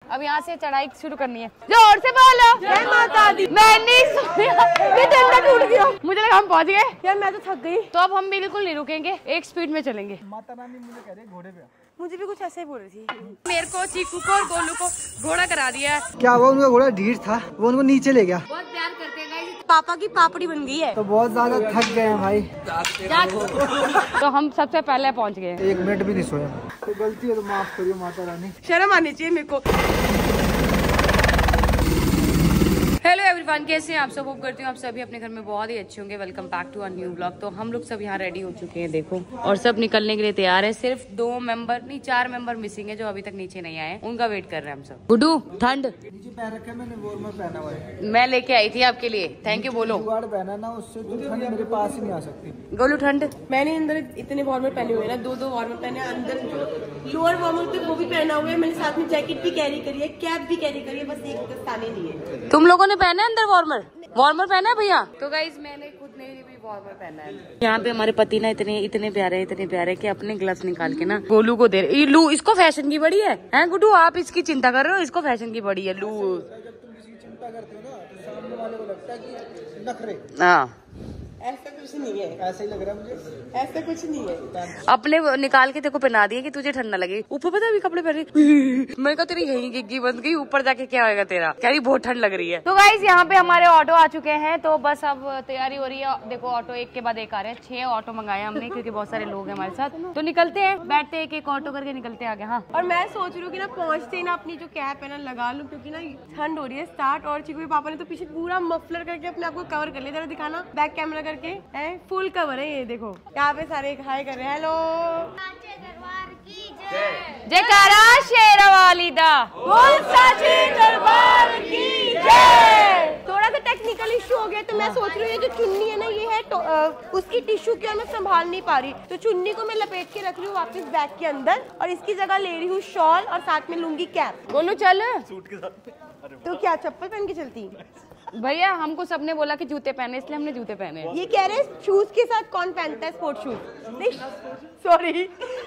अब यहाँ से चढ़ाई शुरू करनी है। जोर से बोलो जय माता दी। मैंने डंडा टूट गया, मुझे लगा हम पहुँच गए यार, मैं तो थक गई। तो अब हम बिल्कुल नहीं रुकेंगे, एक स्पीड में चलेंगे। माता रानी मुझे कह रही है घोड़े पे। मुझे भी कुछ ऐसे ही बोल रही थी। मेरे को चीकू को और गोलू को घोड़ा करा दिया है। क्या वो उनका घोड़ा ढीठ था, वो उनको नीचे ले गया। बहुत प्यार करते हैं गाइस। पापा की पापड़ी बन गई है तो बहुत ज्यादा थक गए हैं भाई। तो हम सबसे पहले पहुंच गए। 1 मिनट भी नहीं सोया। तो गलती है तो माफ करियो माता रानी। शर्म आनी चाहिए मेरे को। हेलो एवरीवन, कैसे हैं आप सब? होप करती हूँ आप सभी अपने घर में बहुत ही अच्छे होंगे। Welcome back to a new blog. तो हम लोग सब यहाँ रेडी हो चुके हैं, देखो, और सब निकलने के लिए तैयार है। सिर्फ 4 मेंबर मिसिंग है जो अभी तक नीचे नहीं आए, उनका वेट कर रहे हैं हम सब। गुड्डू, ठंड नीचे पैर रखे, मैंने वार्मर पहना हुआ है। मैं लेके आई थी आपके लिए, थैंक यू बोलो। जुगाड़ पहना ना, उससे तो ठंड मेरे पास ही नहीं आ सकती। गोलू, ठंड मैंने अंदर इतने वार्मर पहने हुए हैं ना, 2 वार्मर पहने हैं। अंदर लोअर वार्मर पे वो भी पहना हुआ है मैंने, साथ में जैकेट भी कैरी करी है, कैप भी कैरी करी है, बस एक दस्ताने नहीं है। तुम लोगों ने पहना है अंदर वार्मर पहना है भैया? तो गाइज मैंने खुद ने भी वार्मर पहना है। यहाँ पे हमारे पति ना इतने प्यारे कि अपने ग्लव्स निकाल के ना गोलू को दे रहे। लू, इसको फैशन की बड़ी है गुड्डू, आप इसकी चिंता कर रहे हो, इसको फैशन की बड़ी है। लू, जब तुम किसी की चिंता करते हो ना तो सामने वाले को लगता है कि नखरे। हाँ, ऐसा कुछ नहीं है, ऐसा ही लग रहा है मुझे। ऐसा कुछ नहीं है। अपने निकाल के देखो पहना दिए कि तुझे ठंड ना लगे। ऊपर पता अभी कपड़े पहन रही। मैं कहा तेरी यही गिग्गी बंद गई, ऊपर जाके क्या होगा तेरा? कह रही बहुत ठंड लग रही है। तो गाइस यहाँ पे हमारे ऑटो आ चुके हैं, तो बस अब तैयारी हो रही है। देखो ऑटो एक के बाद एक आ रहे हैं। 6 ऑटो मंगाए हमने क्योंकि बहुत सारे लोग हैं हमारे साथ। तो निकलते हैं, बैठते हैं, एक ऑटो करके निकलते हैं आगे। हाँ, और मैं सोच रही हूँ कि ना पहुँचते ही ना अपनी जो कैप है ना लगा लूँ, क्योंकि ना ठंड हो रही है स्टार्ट। और चिकू के पापा ने तो पीछे पूरा मफलर करके अपने आप को कवर कर लिया। जरा दिखाना बैक कैमरा करके, फुल कवर है ये देखो। यहाँ पे सारे हाय कर रहे हैं, हेलो जयकारा शेरवाली दा, बोल साचे दरबार की जय। थोड़ा सा टेक्निकल इशू हो गया, तो मैं सोच रही हूँ ये जो चुन्नी है ना, ये है तो उसकी टिश्यू क्या मैं संभाल नहीं पा रही, तो चुन्नी को मैं लपेट के रख रही हूँ वापस बैग के अंदर, और इसकी जगह ले रही हूँ शॉल और साथ में लूंगी कैप। बोलो चल सूट के साथ। तो क्या चप्पल पहन के चलती? भैया हमको सबने बोला कि जूते पहने, इसलिए हमने जूते पहने। ये कह रहे हैं शूज के साथ कौन पहनता है स्पोर्ट शूज? नहीं सॉरी,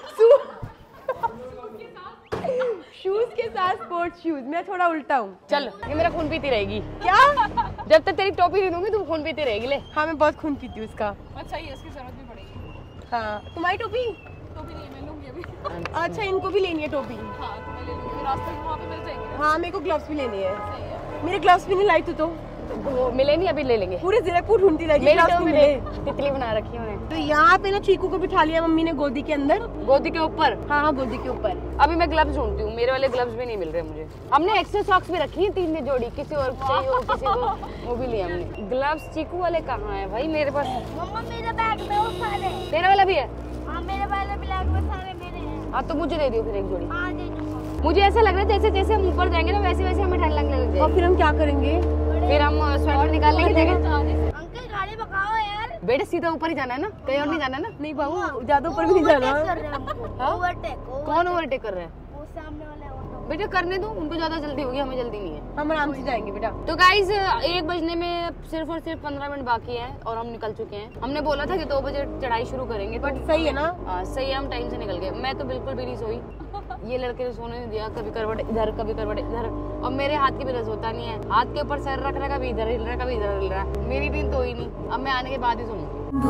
शूज के साथ स्पोर्ट शूज। मैं थोड़ा उल्टा हूँ। चल, ये मेरा खून पीती रहेगी। क्या? जब तक तेरी टोपी नहीं दूंगी तुम खून पीती रहेगी। ले, हाँ मैं बहुत खून पीती हूँ उसका। अच्छा, ये इसकी जरूरत भी पड़ेगी। हाँ, तुम्हारी टोपी नहीं, मैं लूंगी अभी। अच्छा, इनको भी लेनी है टोपी? हाँ, तो मैं ले लूंगी, रास्ते में वहाँ पे मिल जाएगी। हाँ, मेरे को ग्लव्स भी लेनी है। मेरे ग्लव्स भी नहीं लाई तू तो। वो मिले नहीं, अभी ले लेंगे। पूरे जयपुर ढूंढती रहेगी, ग्लव्स नहीं मिले। तितली बना रखी है उन्हें। तो यहाँ पे ना चीकू को बिठा लिया मम्मी ने गोदी के अंदर। गोदी के ऊपर? हाँ, गोदी के ऊपर। अभी मैं ग्लव्स ढूंढती हूँ, मेरे वाले ग्लव्स भी नहीं मिल रहे मुझे। हमने एक्स्ट्रा सॉक्स भी रखी है 3 जोड़ी, किसी और चाहिए हो किसी को, वो भी लिया हमने। ग्लव्स चीकू वाले कहाँ है भाई? मेरे पास मम्मा मेरे बैग में वो सारे। तेरा वाला भी है? हाँ, मेरे वाले बैग में सारे मेरे हैं। हाँ, तो मुझे दे दियो फिर 1 जोड़ी। हाँ, दे दूँगा। मुझे ऐसा लग रहा है जैसे जैसे हम ऊपर जाएंगे ना वैसे वैसे हमें ठंड लगने लग जाएगी। और फिर हम क्या करेंगे? फिर हम स्वेटर निकालने की जगह। अंकल गाड़ी भगाओ यार। बेटे सीधा ऊपर ही जाना है ना, कहीं और नहीं जाना ना? नहीं बाबू, ज्यादा ऊपर भी नहीं जाना। ओवरटेक। कौन ओवरटेक कर रहा है? वो सामने वाले ऑटो। बेटा करने दो, उनको ज्यादा जल्दी होगी, हमें जल्दी नहीं है। हम आराम से जाएंगे बेटा। तो गाइज 1 बजने में सिर्फ और सिर्फ 15 मिनट बाकी है और हम निकल चुके हैं। हमने बोला था कि 2 बजे चढ़ाई शुरू करेंगे, बट सही है ना? सही है, हम टाइम से निकल गए। मैं तो बिल्कुल भी नहीं सोई। ये लड़के ने सोने नहीं दिया, कभी करवट इधर कभी करवट इधर, और मेरे हाथ की भी रस होता नहीं है। हाथ के ऊपर सर रख रहा, कभी इधर हिल रहा कभी इधर हिल रहा। मेरी नींद तो ही नहीं, अब मैं आने के बाद ही सोऊंगी।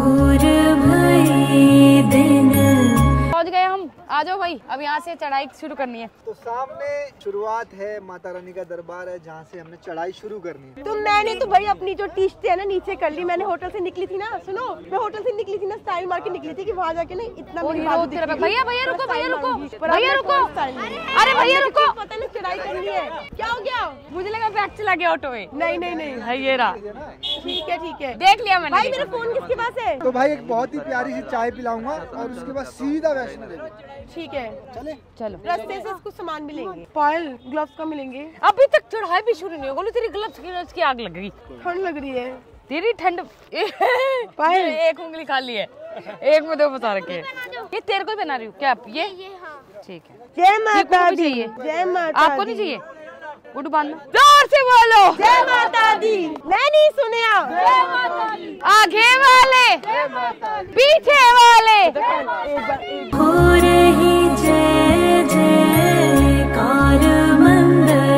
पहुंच गए हम, आ जाओ भाई, अब यहाँ से चढ़ाई शुरू करनी है। तो सामने शुरुआत है, माता रानी का दरबार है जहाँ से हमने चढ़ाई शुरू करनी है। तो मैंने तो भाई अपनी जो टिश्त है ना नीचे कर ली। मैंने होटल से निकली थी ना, सुनो, मैं होटल से निकली थी ना, स्टाइल मार के निकली थी कि वहाँ जाके ना इतना भैया रुको, भैया रुको, भैया रुको, अरे भैया रुको, पता नहीं चढ़ाई करनी है। क्या हो गया? मुझे लगा बैग चला गया ऑटो में। नहीं नहीं नहीं, ये रहा। ठीक है, देख लिया मैंने। भाई मेरा फोन किसके पास है? तो भाई एक बहुत ही प्यारी सी चाय पिलाऊंगा और उसके बाद सीधा वैष्णो देवी। ठीक है, चले चलो। रास्ते से कुछ सामान मिलेंगे। पायल, ग्लव्स कब मिलेंगे? अभी तक चढ़ाई भी शुरू नहीं होगी, तेरी ग्लव्स की आग लग गई। ठंड लग रही है तेरी ठंड। पायल, एक उंगली खाली है, एक में 2 बता रखे हैं। ये तेरे को ही बना रही हूँ क्या? ये ठीक है। जय माता दी। चाहिए? जय माता। आपको नहीं चाहिए? गुड्डू बांधना, जोर से बोलो जय माता दी। मैं नहीं सुनया। आगे वाले पीछे वाले हो रही जय जयकार मंदिर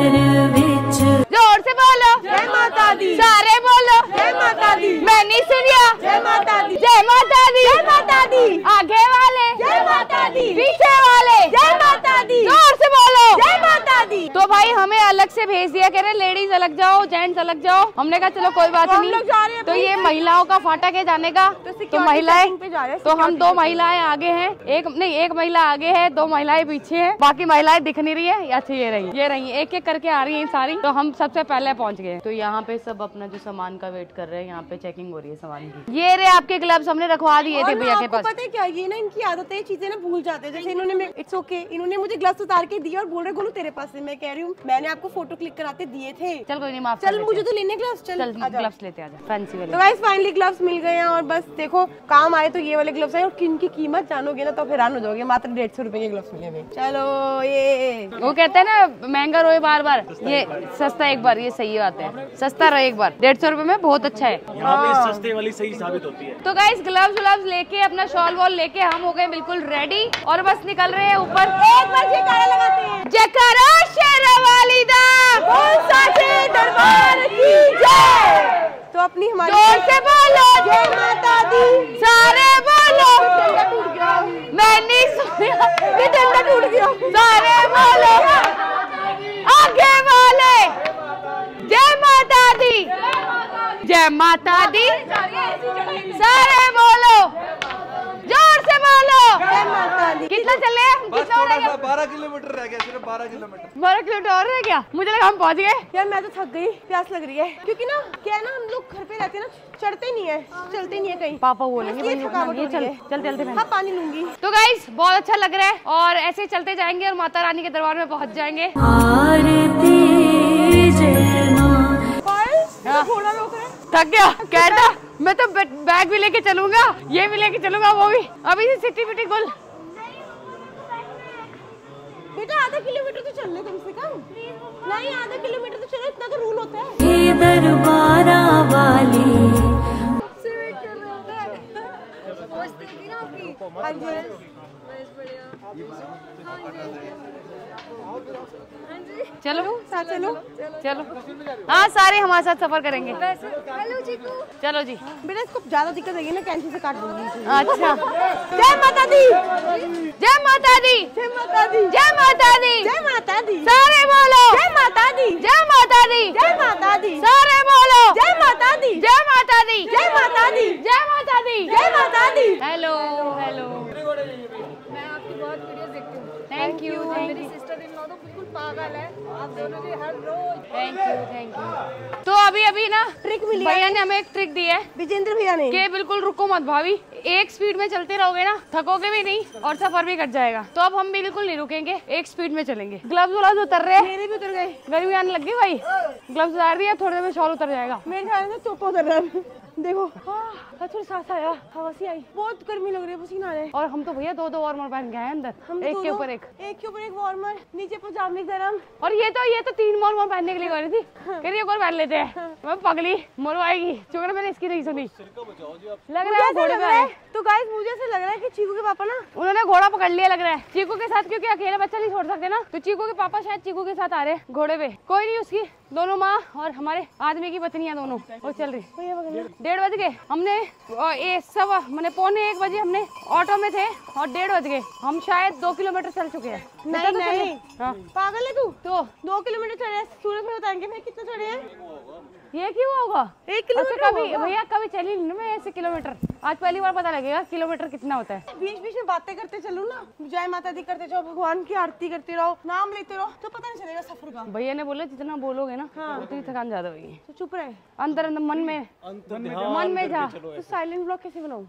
हमें अलग से भेज दिया, कह रहे लेडीज अलग जाओ, जेंट्स अलग जाओ। हमने कहा चलो कोई बात नहीं। तो ये महिलाओं का फाटक है जाने का, तो महिलाएं, तो हम 2 महिलाएं आगे हैं, एक महिला आगे है, 2 महिलाएं पीछे है, बाकी महिलाएं दिख नहीं रही है। अच्छा ये रही एक एक करके आ रही है सारी। तो हम सबसे पहले पहुंच गए। तो यहाँ पे सब अपना जो सामान का वेट कर रहे हैं, यहाँ पे चेकिंग हो रही है सामान की। ये रहे आपके ग्लव्स, हमने रखवा दिए थे भैया के पास। पता है क्या, ये ना इनकी आदत है, चीजें ना भूल जाते हैं। जैसे इन्होंने इट्स ओके, इन्होंने मुझे ग्लव्स उतार के दिए और बोल रहे गोलू तेरे पास है। मैं कह रही हूँ मैंने आपको फोटो क्लिक कराते दिए थे। चल कोई नहीं, माफ चल मुझे तो लेने ग्लव्स, चल ग्लव्स लेते आ जा, फैंसी वाले। तो गाइस फाइनली ग्लव्स मिल गए हैं और बस देखो काम आए तो ये वाले ग्लव्स आए। और किनकी कीमत जानोगे ना तो हैरान हो जाओगे, मात्र 150 रुपए के ग्लव्स मिले हमें। चलो ये वो कहते हैं ना महंगा रोए बार बार, ये सस्ता एक बार, ये सही बात है, सस्ता रहे एक बार। 150 रुपए में बहुत अच्छा है, यहाँ पे सस्ते वाली सही साबित होती है। तो गाइस ग्लव्स लेके अपना शॉल वॉल लेके हम हो गए बिल्कुल रेडी और बस निकल रहे हैं ऊपर। एक बार जयकारा लगाते हैं, जयकारा शेरावाली दा, बोल साचे दरबार की जय। तो अपनी हमारी जोर से बोलो जय माता दी, सारे बोलो। डंडा टूट गया, मैंने सुना ये डंडा टूट गया। सारे बोलो, आगे वाले जय माता दी, जय माता दी, सारे बोलो, जोर से बोलो जय माता दी। कितना चले हम, कितना हो रह गया? 12 किलोमीटर रह गया, सिर्फ 12 किलोमीटर। 12 किलोमीटर और रह गया, मुझे लगा हम पहुंच गए। यार मैं तो थक गई, प्यास लग रही है, क्योंकि ना क्या है ना हम लोग घर पे रहते हैं ना, चढ़ते नहीं है, चलते नहीं है कहीं। पापा बोलेंगे इसलिए भाई थकावट ये होती चल है। चलते हाँ पानी लूंगी। तो गाइस बहुत अच्छा लग रहा है और ऐसे चलते जाएंगे और माता रानी के दरबार में पहुंच जाएंगे। घोड़ा रोक रहा है। थक गया कहता मैं तो बैग भी लेके चलूंगा, ये भी लेके चलूंगा, वो भी अभी से सिटी पिटी गुल। बेटा आधा किलोमीटर तो चल ले कम से कम। नहीं आधा किलोमीटर तो चलो, इतना तो रूल होता है। दरबारा वाली चलो साथ चलो। चलो हाँ सारे हमारे साथ सफर करेंगे। चलो जी। बेटा इसको ज्यादा दिक्कत होगी ना, कैंची से काट दूंगी। अच्छा जय माता दी, जय माता दी, जय माता दी, जय माता दी, जय माता दी, सारे बोलो जय माता दी, जय माता दी, जय माता दी, सारे बोलो जय माता दी, जय माता दी, जय माता दी, जय माता दी, जय माता दी। हेलो हेलो मैं आपकी बहुत वीडियोस देखती हूँ। थैंक यू मेरी सिस्टर इन लॉ तो बिल्कुल पागल है, आप दोनों की हर रोज। Thank you. तो अभी ना ट्रिक मिली भैया ने हमें एक ट्रिक दी है विजेंद्र भैया ने कि बिल्कुल रुको मत भाभी, एक स्पीड में चलते रहोगे ना थकोगे भी नहीं और सफर भी कट जाएगा। तो अब हम बिल्कुल नहीं रुकेंगे, एक स्पीड में चलेंगे। ग्लव्स उतर रहे हैं, मेरे भी उतर गए, गर्मी आने लगी भाई। ग्लव्स उतार दिया, थोड़ी देर में शॉल उतर जाएगा। मेरे ख्याल से चोपा उतर रहा है। देखो थोड़ी सांस आया, हवा सी आई, बहुत गर्मी लग रही है, पसीना आ रहा है। और हम तो भैया 2 वार्मर पहन के आए अंदर, एक के ऊपर एक वार्मर, नीचे पजामे गरम। और ये तो 3 वार्मर पहनने के लिए कह रही थी, कह रही एक और पहन लेते हैं। मैं पगली मरवाएगी, चुगड़ मैंने इसकी नहीं सुनी। लग रहा है घोड़े पे आए। तो गाइस मुझे ऐसा लग रहा है कि चीकू के पापा ना उन्होंने घोड़ा पकड़ लिया लग रहा है चीकू के साथ, क्योंकि अकेले बच्चा नहीं छोड़ सकते ना। तो चीकू के पापा शायद चीकू के साथ आ रहे हैं घोड़े पे। कोई नहीं, उसकी दोनों माँ और हमारे आदमी की पत्नियां दोनों वो चल रही। 1:30 बज गए, हमने मैंने 1:45 बजे हमने ऑटो में थे और 1:30 बज गए। हम शायद 2 किलोमीटर चल चुके हैं। नहीं हाँ। पागल है तू, तो 2 किलोमीटर चढ़े हैं। सूरत में बताएंगे मैं कितना चढ़े हैं। ये क्यों होगा 1 किलोमीटर कभी भैया कभी चली नहीं मैं ऐसे किलोमीटर, आज पहली बार पता लगेगा किलोमीटर कितना होता है। बीच बीच में बातें करते चलो ना, जय माता दी करते जाओ, भगवान की आरती करते रहो, नाम लेते रहो, तो पता नहीं चलेगा सफर का। भैया ने बोला जितना बोलोगे ना उतनी थकान ज्यादा होगी। तो चुप रहे, अंदर मन में जा। तो साइलेंट ब्लॉग कैसे बनाऊं?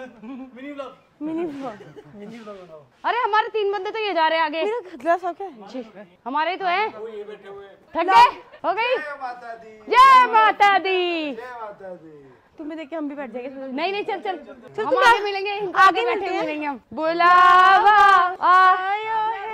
Mini blog. अरे हमारे 3 बंदे तो ये जा रहे हैं आगे। मेरा खतरा सा क्या है? हमारे तो है, थक गए, हो गई। जय माता दी। तुम्हें देख के हम भी बैठ जाएंगे। नहीं चल चल हम आगे मिलेंगे, आगे बैठे मिलेंगे हम। बुलावा आयो है।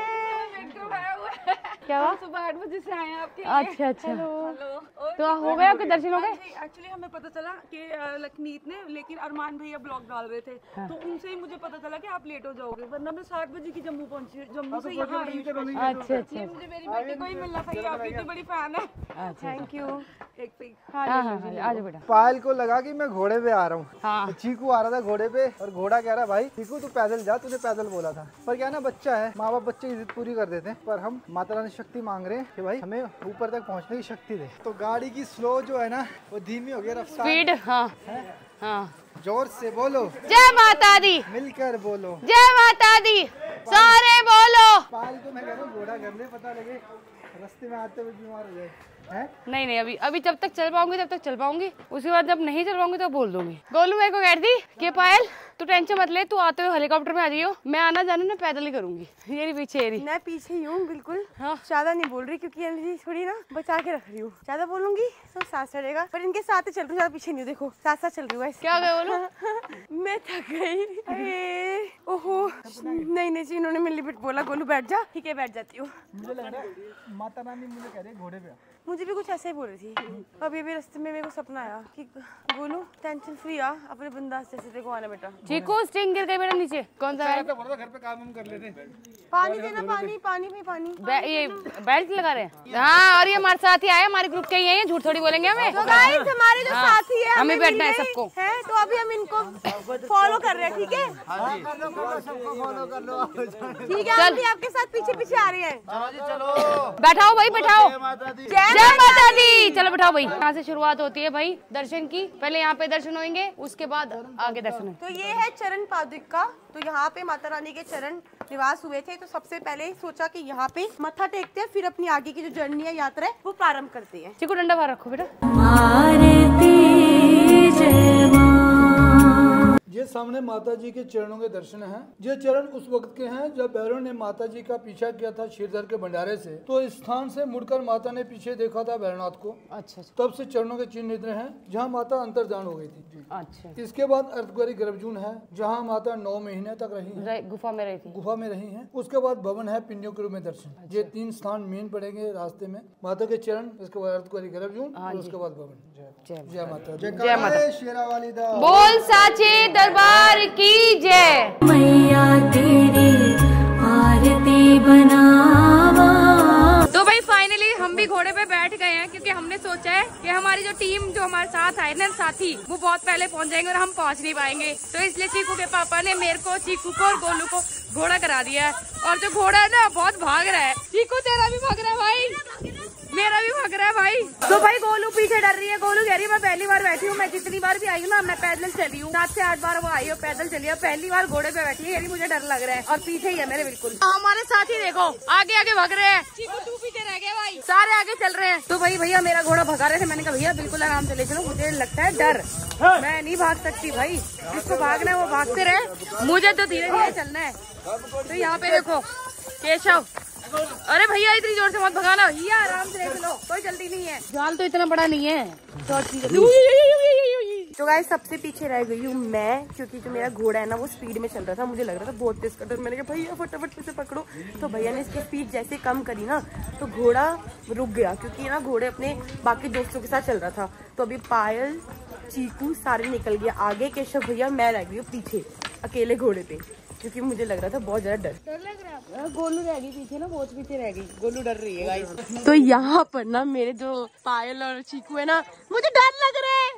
क्या हुआ? सुबह 8 बजे से आए हैं आपके। अच्छा तो हो गए आपके दर्शन हो गए? एक्चुअली हमें पता चला कि लखमीत ने, लेकिन अरमान भैया ब्लॉग डाल रहे थे तो उनसे ही मुझे पता चला कि आप लेट हो जाओगे, वरना मैं 7 बजे की जम्मू पहुंची, जम्मू से यहाँ आई। अच्छा मुझे मेरी बेटी को ही मिलना था, आपकी इतनी बड़ी फैन है। Thank you. एक पिक। हाँ हाँ आ जाओ बेटा। पायल को लगा कि मैं घोड़े पे आ रहा हूँ। हाँ। तो चीकू आ रहा था घोड़े पे और घोड़ा कह रहा भाई चीकू तू पैदल जा, तूने पैदल बोला था। पर क्या ना बच्चा है, माँ बाप बच्चे की जिद पूरी कर देते हैं। पर हम माता रानी शक्ति मांग रहे हैं कि भाई हमें ऊपर तक पहुँचने की शक्ति दे। तो गाड़ी की स्लो जो है ना वो धीमी हो गई रफ्तार। स्पीड। हाँ हाँ। जोर से बोलो जय माता दी, मिलकर बोलो जय माता दी, सारे बोलो। पायल को मैं कह रहा हूँ घोड़ा कर ले, पता लगे रास्ते में आते हुए बीमार हो जाए। है? नहीं अभी जब तक चल पाऊंगी तब तक चल पाऊंगी, उसके बाद जब नहीं चल पाऊंगी तो बोल दूंगी। गोलू मेरे को कह रही कि पायल तू टेंशन मत ले, तू आते हुए हेलीकॉप्टर में आ जाइयो, मैं आना जाना ना पैदल ही करूंगी। ये पीछे मैं पीछे ही हूँ बिल्कुल। हाँ। ज्यादा नहीं बोल रही क्योंकि एनर्जी थोड़ी ना बचा के रख रही हूँ। ज्यादा बोलूंगी तो सांस चढ़ेगा, पर इनके साथ ही चल रही हूँ, ज्यादा पीछे नहीं हूँ। देखो साथ चल रही हूँ। क्या गए बोलो। मैं थक गई। ओहो नहीं जी, इन्होंने मेरे लिए बोला गोलू बैठ जा। ठीक है बैठ जाती हूँ। मुझे लग रहा है माता रानी मुझे कह रही है घोड़े पे। मुझे भी कुछ ऐसे ही बोल रही थी। अभी रास्ते में मेरे को सपना आया कि गोलू टेंशन फ्री आ, अपने बिंदास जैसे देखो आना बेटा। चीकू स्टिंग गिर गई मेरे नीचे। कौन सा घर पे काम कर लेते। पानी देना, पानी ये बेल्ट लगा रहे हैं। हाँ और ये हमारे साथ ही आए, हमारे ग्रुप के ही हैं, झूठ थोड़ी बोलेंगे हमें। तो गाइस हमारे जो साथी है हमें बैठना है सबको है, तो अभी हम इनको फॉलो कर रहे हैं। ठीक है ठीक है, हम भी आपके साथ पीछे पीछे आ रहे हैं। बैठाओ भाई बैठाओ। जय माता दी। चलो बैठाओ भाई। यहाँ से शुरुआत होती है भाई दर्शन की। पहले यहाँ पे दर्शन होंगे, उसके बाद आगे दर्शन है। तो ये है चरण पादुका। तो यहाँ पे माता रानी के चरण निवास हुए थे। तो सबसे पहले सोचा कि यहाँ पे मत्था टेकते हैं, फिर अपनी आगे की जो जर्नी है, यात्रा है, वो प्रारंभ करते हैं। चिकू डंडा बाहर रखो बेटा। ये सामने माता जी के चरणों के दर्शन हैं। ये चरण उस वक्त के हैं जब भैरव ने माता जी का पीछा किया था क्षीरधर के भंडारे से। तो इस स्थान से मुड़कर माता ने पीछे देखा था भैरवनाथ को। अच्छा। तब से चरणों के चिन्ह इतने हैं जहाँ माता अंतर्धान हो गई थी। अच्छा। इसके बाद अर्धकुंवारी गर्भजून है जहाँ माता 9 महीने तक रही, गुफा में रही थी। गुफा में रही है। उसके बाद भवन है, पिंडियों के रूप में दर्शन। ये 3 स्थान मेन पड़ेंगे रास्ते में। माता के चरण, उसके बाद अर्धकुंवारी गर्भजून, उसके बाद भवन। जय माता। जय माता। शेरा वाली दा बोल साचे दरबार की जय। मैया तेरी आरती बनावा। तो भाई फाइनली हम भी घोड़े पे बैठ गए हैं, क्योंकि हमने सोचा है कि हमारी जो टीम जो हमारे साथ आए ना साथी, वो बहुत पहले पहुंच जाएंगे और हम पहुंच नहीं पाएंगे। तो इसलिए चीकू के पापा ने मेरे को, चीकू को और गोलू को घोड़ा करा दिया है। और जो घोड़ा है ना बहुत भाग रहा है। चीकू तेरा भी भाग रहा है भाई, मेरा भी भाग रहा है भाई। तो भाई गोलू पीछे डर रही है। गोलू कह रही है मैं पहली बार बैठी हूँ, मैं जितनी बार भी आई हूँ ना मैं पैदल चली हूँ। 7 से 8 बार वो आई हो पैदल चली है, पहली बार घोड़े पे बैठी है। मुझे डर लग रहा है। और पीछे ही है मेरे बिल्कुल। हमारे साथ ही देखो आगे आगे भाग रहे हैं। तू पीछे रह गया भाई, सारे आगे चल रहे हैं। तो भाई भैया मेरा घोड़ा भगा रहे थे। मैंने कहा भैया बिल्कुल आराम से ले चलो, मुझे लगता है डर, मैं नहीं भाग सकती भाई। जिसको भागना है वो भागते रहे, मुझे तो धीरे धीरे चलना है। तो यहाँ पे देखो केशव, अरे भैया इतनी जोर से मत भगाना भैया, आराम से देख लो, कोई जल्दी नहीं है। जाल तो इतना बड़ा नहीं है। तो गाइस सबसे पीछे रह गई हूँ मैं, क्योंकि जो मेरा घोड़ा है ना वो स्पीड में चल रहा था। मुझे लग रहा था बहुत तेज कर। मैंने कहा भैया फटाफट से पकड़ो। तो भैया ने इसकी स्पीड जैसे कम करी ना तो घोड़ा रुक गया, क्योंकि ना घोड़े अपने बाकी दोस्तों के साथ चल रहा था। तो अभी पायल, चीकू सारे निकल गया आगे, केशव भैया मैं रह गई हूँ पीछे अकेले घोड़े पे, क्योंकि मुझे लग रहा था बहुत ज्यादा डर लग रहा है। गोलू रह गई पीछे ना, बहुत पीछे रह गई। गोलू डर रही है गाइस। तो यहाँ पर ना मेरे जो पायल और चीकू है ना, मुझे डर लग रहा है।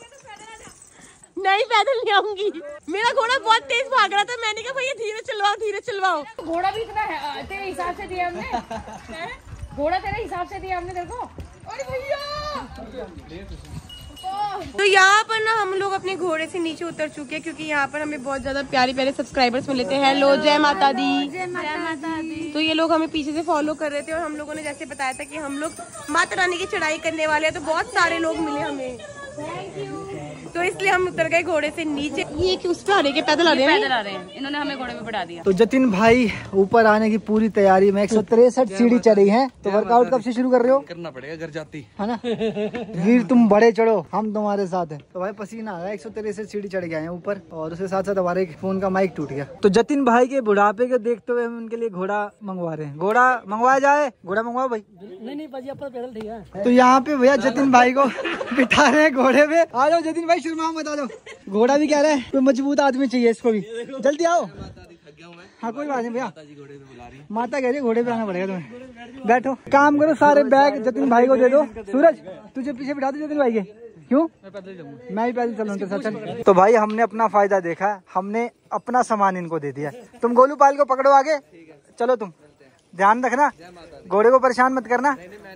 नहीं पैदल नहीं आऊंगी, मेरा घोड़ा बहुत तेज भाग रहा था। मैंने कहा भैया धीरे चलवाओ धीरे चलवाओ। घोड़ा भी इतना तेरे हिसाब से दिया हमने। घोड़ा तेरे हिसाब से दिया हमने तेरे को। अरे भैया तो यहाँ पर ना हम लोग अपने घोड़े से नीचे उतर चुके हैं, क्योंकि यहाँ पर हमें बहुत ज्यादा प्यारे प्यारे सब्सक्राइबर्स मिले थे। हेलो जय माता दी। जय माता दी। तो ये लोग हमें पीछे से फॉलो कर रहे थे और हम लोगों ने जैसे बताया था कि हम लोग माता रानी की चढ़ाई करने वाले हैं, तो बहुत सारे लोग मिले हमें। तो इसलिए हम उतर गए घोड़े से नीचे। ये कि उस पे आ रहे हैं, पैदल आ रहे हैं, पैदल आ रहे हैं। इन्होंने हमें घोड़े पे बैठा दिया। तो जतिन भाई ऊपर आने की पूरी तैयारी में 163 सीढ़ी चढ़ी है। तो वर्कआउट कब से शुरू कर रहे हो? करना पड़ेगा घर जाती है ना। वीर तुम बड़े चढ़ो, हम तुम्हारे साथ हैं। तो भाई पसीना आ रहा है, 163 सीढ़ी चढ़ गए हैं ऊपर, और उसके साथ साथ हमारे फोन का माइक टूट गया। तो जतिन भाई के बुढ़ापे के देखते हुए हम उनके लिए घोड़ा मंगवा रहे हैं। घोड़ा मंगवाया जाए, घोड़ा मंगवाओ भाई। नहीं भाजी अपना पैदल ठीक है। तो यहाँ पे भैया जतिन भाई को बिठा रहे हैं घोड़े पे। आ जाओ जतिन भाई, शुरू में बता दो। घोड़ा भी कह रहा है कोई मजबूत आदमी चाहिए इसको भी, जल्दी आओ। गया हूँ मैं। हाँ कोई बात नहीं भैया, माता जी घोड़े पे बुला रही है। माता कह रही घोड़े पे आना पड़ेगा तुम्हें। बैठो, काम करो, सारे बैग जतिन भाई को दे दो। सूरज तुझे पीछे बिठा दो जतिन भाई के। क्यों? मैं पैदल जाऊंगा। मैं ही पैदल चलूंगा। तो भाई हमने अपना फायदा देखा, हमने अपना सामान इनको दे दिया। तुम गोलू पाल को पकड़ो आगे, चलो तुम ध्यान रखना, घोड़े को परेशान मत करना।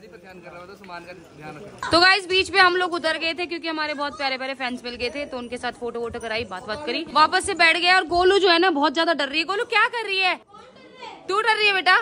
तो गाइस बीच में हम लोग उतर गए थे क्योंकि हमारे बहुत प्यारे प्यारे फैंस मिल गए थे, तो उनके साथ फोटो वोटो कराई, बात करी, वापस से बैठ गए। और गोलू जो है ना बहुत ज्यादा डर रही है। गोलू क्या कर रही है? तू डर रही है बेटा?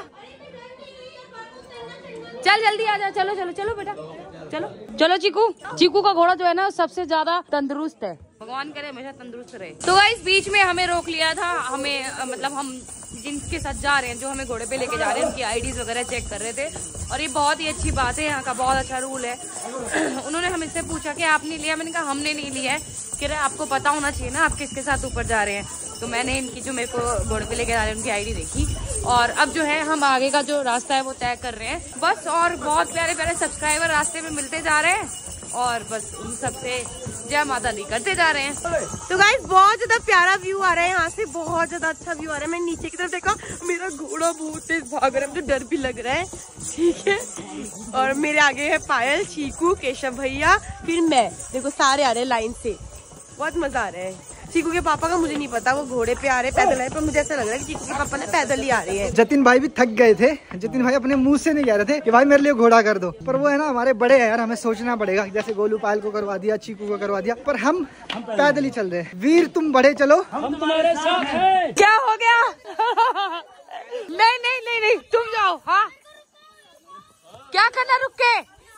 चल जल्दी आ जा, चलो चलो चलो बेटा, चलो चलो। चीकू का घोड़ा जो है ना सबसे ज्यादा तंदुरुस्त है, भगवान करे हमेशा तंदुरुस्त रहे। तो गाइस बीच में हमें रोक लिया था, हमें मतलब हम जिनके साथ जा रहे हैं, जो हमें घोड़े पे लेके जा रहे हैं, उनकी आईडीज वगैरह चेक कर रहे थे। और ये बहुत ही अच्छी बात है, यहाँ का बहुत अच्छा रूल है। उन्होंने हमसे पूछा कि आपने लिया, मैंने कहा हमने नहीं लिया है। कह रहे आपको पता होना चाहिए ना आप किसके साथ ऊपर जा रहे हैं। तो मैंने इनकी जो मेरे को घोड़े पे लेके जा रहे हैं उनकी आईडी देखी, और अब जो है हम आगे का जो रास्ता है वो तय कर रहे हैं बस। और बहुत प्यारे प्यारे सब्सक्राइबर रास्ते में मिलते जा रहे हैं, और बस उन सबसे जय माता दी करते जा रहे हैं। तो गाइस बहुत ज्यादा प्यारा व्यू आ रहा है यहाँ से, बहुत ज्यादा अच्छा व्यू आ रहा है। मैं नीचे की तरफ देखा, मेरा घोड़ा बहुत तेज भाग रहा है, मुझे डर भी लग रहा है, ठीक है। और मेरे आगे है पायल, चीकू, केशव भैया, फिर मैं, देखो सारे आ रहे हैं लाइन से, बहुत मजा आ रहा है। चीकू के पापा का मुझे नहीं पता, वो घोड़े पे आ रहे पैदल आए, पर मुझे ऐसा लग रहा है कि चीकू के पापा ने पैदल ही आ रहे हैं। जतिन भाई भी थक गए थे। जतिन भाई अपने मुंह से नहीं कह रहे थे कि भाई मेरे लिए घोड़ा कर दो, पर वो है ना हमारे बड़े हैं यार, हमें सोचना पड़ेगा। जैसे गोलू पायल को करवा दिया, चीकू को करवा दिया, पर हम पैदल ही चल रहे हैं। वीर तुम बड़े चलो, हम तुम्हारे साथ हैं। क्या हो गया? नहीं नहीं नहीं नहीं, तुम जाओ। हाँ क्या करना, रुक के?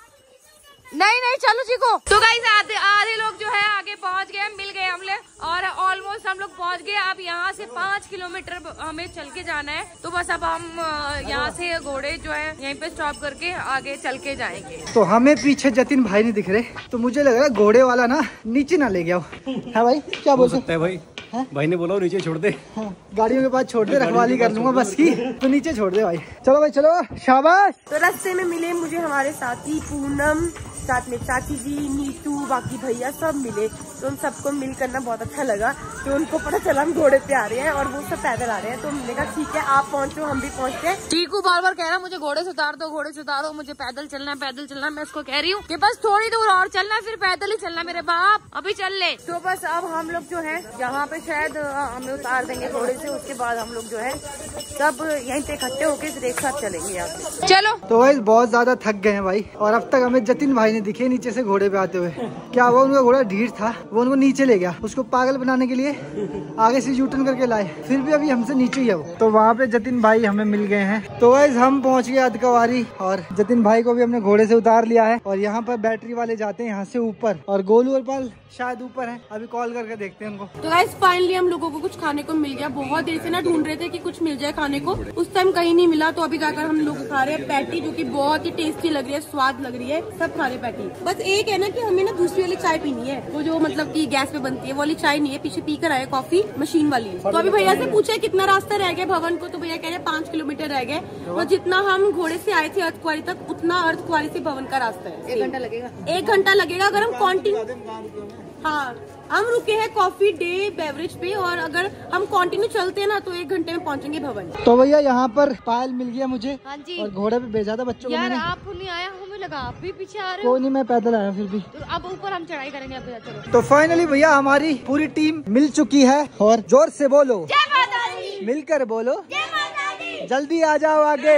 नहीं नहीं चलो चीकू। तो गाइस आधे लोग जो है आगे पहुंच गए, मिल गए हम लोग, और ऑलमोस्ट हम लोग पहुंच गए। अब यहाँ से 5 किलोमीटर हमें चल के जाना है। तो बस अब हम यहाँ से घोड़े जो है यहीं पे स्टॉप करके आगे चल के जाएंगे। तो हमें पीछे जतिन भाई नहीं दिख रहे, तो मुझे लग रहा है घोड़े वाला ना नीचे ना ले गया हो। है भाई, क्या बोल सकते हैं भाई? भाई ने बोला नीचे छोड़ दे। हाँ, गाड़ियों के पास छोड़ दे, रखवाली कर लूंगा बस की, तो नीचे छोड़ दे भाई। चलो भाई चलो, शाबाश। तो रास्ते में मिले मुझे हमारे साथी पूनम, साथ में चाची जी, नीतू, बाकी भैया सब मिले। तो उन सबको मिल करना बहुत अच्छा लगा। तो उनको पता चला हम घोड़े पे आ रहे हैं और वो सब पैदल आ रहे हैं, तो हमने कहा ठीक है आप पहुंचो, हम भी पहुंचते हैं। चीकू बार बार कह रहा मुझे घोड़े से उतार दो, घोड़े से उतारो, मुझे पैदल चलना है, पैदल चलना है। मैं उसको कह रही हूँ कि बस थोड़ी दूर और चलना है, फिर पैदल ही चलना मेरे बाप, अभी चल ले। तो बस अब हम लोग जो है यहाँ पे शायद हमें उतार देंगे घोड़े से, उसके बाद हम लोग जो है सब यहीं पे इकट्ठे होके फिर एक साथ चलेंगे यहाँ पे। चलो। तो भाई बहुत ज्यादा थक गए हैं भाई, और अब तक हमें जतिन भाई ने दिखे नीचे से घोड़े पे आते हुए। क्या हुआ, उनका घोड़ा ढीठ था, वो उनको नीचे ले गया। उसको पागल बनाने के लिए आगे से यूटर्न करके लाए, फिर भी अभी हमसे नीचे ही है वो। तो वहाँ पे जतिन भाई हमें मिल गए हैं। तो गाइस हम पहुँच गए अधकवारी, और जतिन भाई को भी हमने घोड़े से उतार लिया है। और यहाँ पर बैटरी वाले जाते हैं यहाँ से ऊपर, और गोलू और पाल शायद ऊपर है, अभी कॉल करके देखते हैं उनको। तो गाइस फाइनली हम लोगों को कुछ खाने को मिल गया। बहुत देर से ना ढूंढ रहे थे कि कुछ मिल जाए खाने को, उस टाइम कहीं नहीं मिला। तो अभी जाकर हम लोग खा रहे हैं पैटी, जो कि बहुत ही टेस्टी लग रही है, स्वाद लग रही है, सब खा रहे पैटी। बस एक है ना कि हमें ना दूसरी वाली चाय पीनी है, वो जो मतलब कि गैस पे बनती है, वो वाली चाय नहीं है। पीछे पी कर आए कॉफी मशीन वाली। तो अभी भैया से पूछे कितना रास्ता रह गया भवन को, तो भैया कह रहे 5 किलोमीटर रह गए। और जितना हम घोड़े से आए थे अर्धकुंवारी तक, उतना अर्धकुंवारी से भवन का रास्ता है। 1 घंटा लगेगा। 1 घंटा लगेगा अगर हम कंटिन्यू, हाँ हम रुके हैं कॉफी डे बेवरेज पे, और अगर हम कंटिन्यू चलते हैं ना तो 1 घंटे में पहुंचेंगे भवन। तो भैया यहाँ पर पायल मिल गया मुझे। हाँ जी। और घोड़े पे भेजा था बच्चों को यार मैंने। आप नहीं आया, हमें लगा आप भी पीछे आ रहे हो। कोई नहीं, मैं पैदल आया फिर भी। तो अब ऊपर हम चढ़ाई करेंगे। अब चलो। तो फाइनली भैया हमारी पूरी टीम मिल चुकी है, और जोर से बोलो, जय माता दी। मिलकर बोलो, जय माता दी। जल्दी आ जाओ आगे।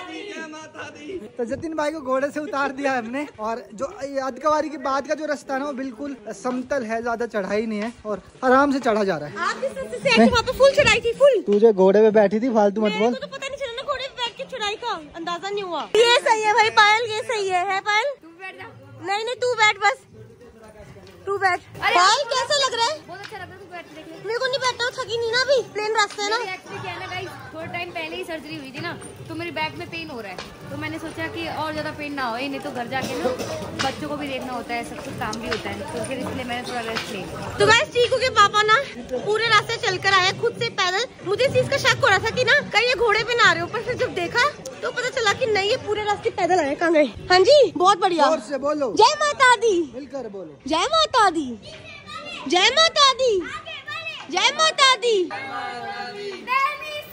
तो जतिन भाई को घोड़े से उतार दिया है हमने, और जो अधकवारी के बाद का जो रास्ता है ना वो बिल्कुल समतल है, ज्यादा चढ़ाई नहीं है, और आराम से चढ़ा जा रहा है। आप जिस रास्ते से आए थे वहाँ पे फुल चढ़ाई थी, फुल। तुझे घोड़े पे बैठी थी, फालतू मत बोल। तो पता नहीं चला ना, घोड़े पे बैठ के चढ़ाई का अंदाजा नहीं हुआ। ये सही है भाई पायल, ये सही है पायल? तू बैठ जा। नहीं नहीं तू बैठ, बस तू बैठ। पायल कैसा लग रहा है? बहुत अच्छा लग रहा है, तू बैठ देख ले। मेरे को नहीं बैठना, थकी नहीं ना, अभी प्लेन रास्ता है ना। एक्चुअली क्या है ना गाइस, थोड़ा टाइम पहले ही सर्जरी हुई थी ना, तो मेरे बैक में पेन हो रहा है। तो मैंने सोचा कि और ज्यादा पेन ना हो, नहीं तो घर जाके ना बच्चों को भी देखना होता है, सब कुछ काम भी होता है, तो फिर इसलिए मैंने थोड़ा रेस्ट लिया। तो गाइस चीकू के पापा ना पूरे रास्ते चलकर आए खुद से पैदल। मुझे इस चीज का शक हो रहा था कि ना कहीं ये घोड़े पे ना आ रहे हो, पर फिर जब देखा तो पता चला कि नहीं, ये पूरे रास्ते पैदल आए। कहाँ गए? हाँ जी बहुत बढ़िया। जोर से बोलो, जय माता दी। मिलकर बोलो, जय माता दी। जय माता दी। जय माता दी।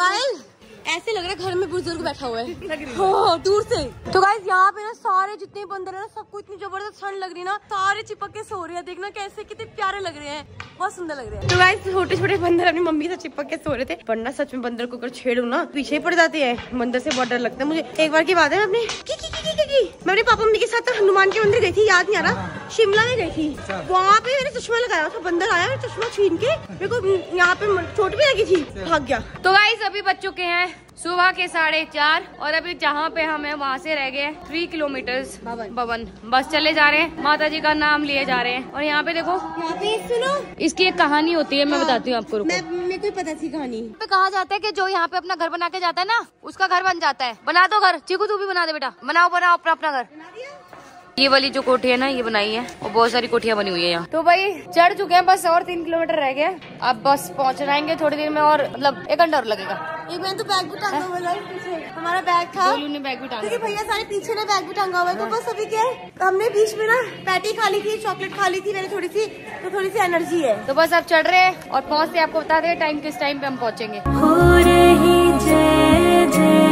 पायल ऐसे लग रहा है घर में बुजुर्ग बैठा हुआ है हाँ, दूर से। तो गाइस यहाँ पे ना सारे जितने बंदर है ना सबको इतनी जबरदस्त ठंड लग रही है ना, सारे चिपक के सो रहे हैं। देखना कैसे कितने प्यारे लग रहे हैं, बहुत सुंदर लग रहे हैं। तो गाइस छोटे छोटे बंदर अपनी मम्मी से चिपक के सो रहे थे, वरना सच में बंदर को अगर छेड़ू ना पीछे ही पड़ जाते हैं। बंदर से बहुत डर लगता है मुझे। एक बार की बात है मैं अपने पापा मम्मी के साथ हनुमान के मंदिर गई थी, याद नहीं आ रहा, शिमला में गई थी। वहाँ पे मैंने चश्मा लगाया था, बंदर आया मेरा चश्मा छीन के, मेरे को यहाँ पे चोट भी लगी थी, भाग गया। तो गाइस अभी बज चुके हैं सुबह के 4:30 और अभी जहाँ पे हम हैं वहाँ से रह गए 3 किलोमीटर भवन। बस चले जा रहे हैं, माता जी का नाम लिए जा रहे हैं। और यहाँ पे देखो, यहाँ पे सुनो, इसकी एक कहानी होती है, मैं बताती हूँ आपको। मेरे को पता थी कहानी। पे कहा जाता है कि जो यहाँ पे अपना घर बना के जाता है ना, उसका घर बन जाता है। बना दो घर, चीकू तू भी बना दे बेटा, बनाओ अपना घर। ये वाली जो कोठी है ना ये बनाई है, और बहुत सारी कोठियाँ बनी हुई है यहाँ। तो भाई चढ़ चुके हैं, बस और 3 किलोमीटर रह गए। अब बस पहुँच जाएंगे थोड़ी देर में, और मतलब 1 घंटा और लगेगा। एक मैंने तो बैग भी टांगा हुआ है पीछे, हमारा बैग था, ने बैग भी टांगा, क्योंकि भैया सारे पीछे ना बैग भी टांगा हुआ है। तो बस अभी क्या है, हमने बीच में ना पैटी खा ली थी, चॉकलेट खा ली थी मैंने थोड़ी सी, तो थोड़ी सी एनर्जी है। तो बस अब चढ़ रहे हैं और पहुँचते आपको बता दें टाइम, किस टाइम पे हम पहुँचेंगे। हो रही जय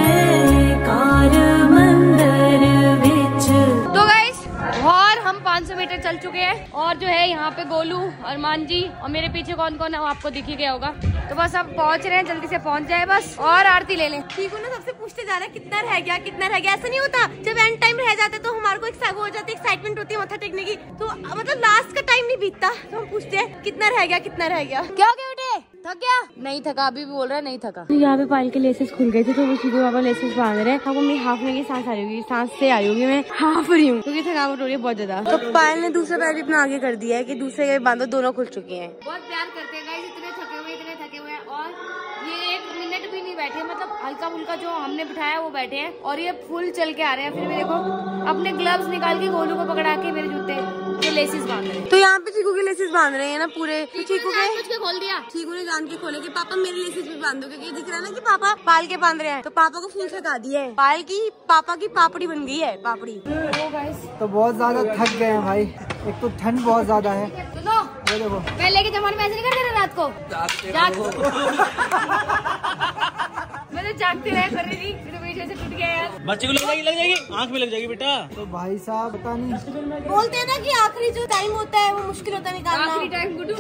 जयकार मंदिर विच। तो गाइस और हम 500 मीटर चल चुके हैं, और जो है यहाँ पे गोलू, अरमान जी और मेरे पीछे कौन कौन है वो आपको दिख ही गया होगा। तो बस अब पहुँच रहे हैं, जल्दी से पहुँच जाए बस, और आरती ले लें। ठीक है ना, सबसे पूछते जा रहा है कितना रह गया कितना रह गया। ऐसा नहीं होता, जब एंड टाइम रह जाते तो हमारे को एक हो जाती है, एक्साइटमेंट होती है मत्था टेकने की, तो मतलब लास्ट का टाइम नहीं बीतता, तो हम पूछते हैं कितना रह गया कितना रह गया। क्या हो गया बेटे, थक गया? नहीं थका, अभी भी बोल रहा है नहीं थका। तो यहाँ पे पायल के लेसेस खुल गए थे, तो वो चीकू बाबा लेसेस बांध रहे हैं। मम्मी हाफ में सांस आ रही होगी, सांस से आई होगी, मैं हाफ रही हूँ क्योंकि थकावट हो रही है बहुत ज्यादा। तो पायल ने दूसरा पैर भी अपना आगे कर दिया है कि दूसरे के बांधो, दोनों खुल चुके हैं। बहुत प्यार करते हैं गाइस, इतने थके हुए हैं, और ये 1 मिनट भी नहीं बैठे, मतलब हल्का फुल्का जो हमने बिठाया वो बैठे हैं, और ये फुल चल के आ रहे हैं। फिर भी देखो अपने ग्लव्स निकाल के गोलू को पकड़ा के मेरे जूते ये लेसेस बांध रहे हैं। तो यहाँ पे चीकू के लेसेस बांध रहे हैं ना पूरे, चीकू के खोल दिया, चीकू ने जान के खोले कि पापा मेरे लेसेस भी बांध दो, क्योंकि ये दिख रहा है ना कि पापा पायल के बांध रहे हैं। तो पापा को फूल थका दिया है, पायल की पापा की पापड़ी बन गई है, पापड़ी। तो बहुत ज्यादा थक गए हैं भाई, एक तो ठंड बहुत ज्यादा है। सुनो देखो पहले के जमाने में ऐसे नहीं करते थे रात को मैं तो जागते रहे कर रही थी, फिर पीछे से टूट गया यार। बच्चे को लग जाएगी आँख में लग जाएगी बेटा। तो भाई साहब पता नहीं, बोलते हैं ना कि आखिरी जो टाइम होता है वो मुश्किल होता है निकालना। आखिरी टाइम गुड्डू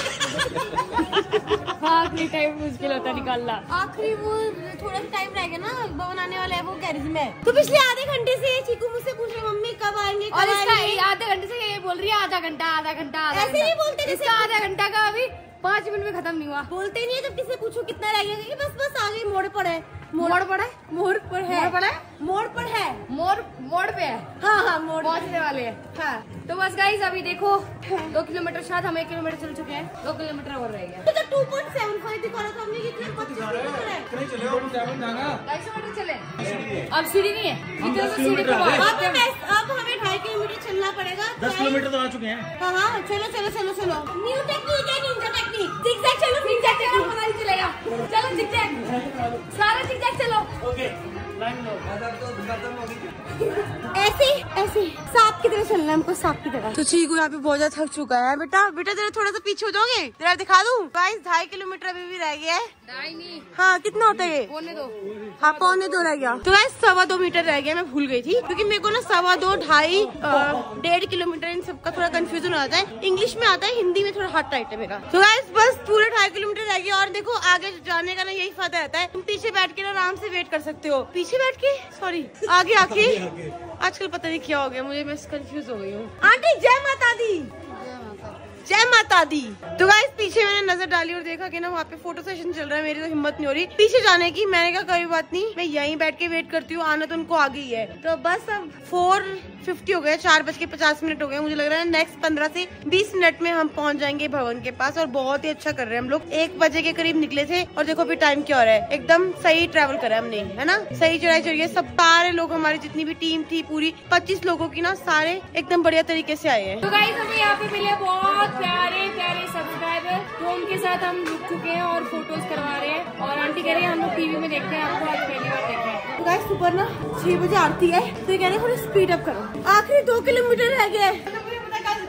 आखिरी टाइम मुश्किल होता निकालना। आखिरी वो थोड़ा सा टाइम रह गया ना, भवन आने वाला है वो गैरेज में। तो पिछले आधे घंटे से चीकू मुझसे पूछ रहे मम्मी कब आएंगे, और इसका आधे घंटे से ये बोल रही है आधा घंटा। ऐसे नहीं बोलते, इसका आधा घंटा का अभी 5 मिनट में खत्म नहीं हुआ। बोलते नहीं है। जब किसी पूछो कितना रह गया, बस आगे मोड़ पर है, मोड़ पर है, मोड़ पर है, मोड़ पर है, मोड़ पे है। हाँ मोड़ पहुंचने वाले हैं। हाँ। तो बस गाइस अभी देखो 2 किलोमीटर, शायद हम 1 किलोमीटर चल चुके हैं, 2 किलोमीटर और रह गया। तो 2.75 दिखा रहा था हमने, कितने 25 किलोमीटर है। 250 मीटर चले, अब सीढ़ी नहीं है, इधर से सीढ़ी अब हमें 2.5 किलोमीटर चलना पड़ेगा। 10 किलोमीटर तो आ चुके हैं। हाँ चलो न्यू टेक्निक है, निंजा टेक्निक, जिगजैग चलो, जिगजैग टेक्निक पता नहीं चलेगा। चलो जिगजैग, सारे जिगजैग चलो। ओके ऐसे सांप की तरह चलना है हमको, सांप की तरह। तो चीकू यहाँ पे बहुत ज्यादा थक चुका है। बेटा जरा थोड़ा सा पीछे हो जाओगे, जरा दिखा दूं। गाइस 2.5 किलोमीटर अभी भी रह गया है। नहीं, हाँ कितना होता है ये, 1.25। हाँ 1.25 रह गया। तो गाइस 2.25 मीटर रह गया, मैं भूल गई थी, क्योंकि मेरे को ना 2.25, 2.5, 1.5 किलोमीटर इन सबका थोड़ा कंफ्यूजन हो जाता है। इंग्लिश में आता है, हिंदी में थोड़ा हाथ टाइट है मेरा। तो गाइस बस पूरे 2.5 किलोमीटर रह गया। और देखो आगे जाने का ना यही फायदा रहता है, तुम पीछे बैठ के ना आराम से वेट कर सकते हो। पीछे बैठ के सॉरी आगे आके आजकल पता नहीं क्या हो गया मुझे, मैं कंफ्यूज हो गई हूँ। आंटी जय माता दी, जय माता दी। तो गाइस पीछे मैंने नजर डाली और देखा कि ना वहाँ पे फोटो सेशन चल रहा है। मेरी तो हिम्मत नहीं हो रही पीछे जाने की। मैंने कहा कोई बात नहीं, मैं यहीं बैठ के वेट करती हूँ, आना तो उनको आ गई है। तो बस अब 4:50 हो गए, 4:50 हो गए। मुझे लग रहा है नेक्स्ट 15 से 20 मिनट में हम पहुँच जाएंगे भवन के पास। और बहुत ही अच्छा कर रहे हैं हम लोग, 1 बजे के करीब निकले थे और देखो अभी टाइम क्या हो रहा है। एकदम सही ट्रैवल करा हमने, है ना, सही चढ़ाई चढ़ी है। सब सारे लोग, हमारी जितनी भी टीम थी पूरी 25 लोगों की ना, सारे एकदम बढ़िया तरीके से आए हैं। तो गाइस हमें यहाँ पे मिले बहुत प्यारे सब्सक्राइबर, तो उनके साथ हम रुक चुके हैं और फोटोज करवा रहे हैं। और आंटी कह रही है हम लोग टीवी में देखते हैं, आपको आज पहली बार देख रहे हैं। तो गाइस सुबह ना 6 बजे आरती है, तो ये कह रहे हैं थोड़ी स्पीड अप करो। आखिरी 2 किलोमीटर रह गए।